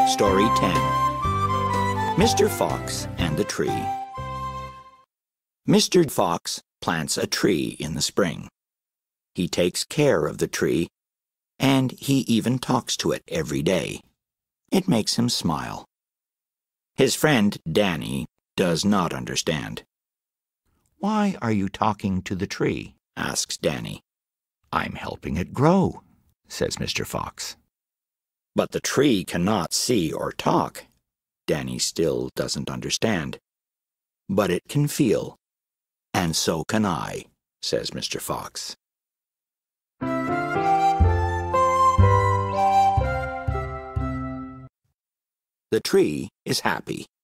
Story 10. Mr. Fox and the Tree. Mr. Fox plants a tree in the spring. He takes care of the tree, and he even talks to it every day. It makes him smile. His friend Danny does not understand. "Why are you talking to the tree?" asks Danny. "I'm helping it grow," says Mr. Fox. "But the tree cannot see or talk." Danny still doesn't understand. "But it can feel, and so can I," says Mr. Fox. The tree is happy.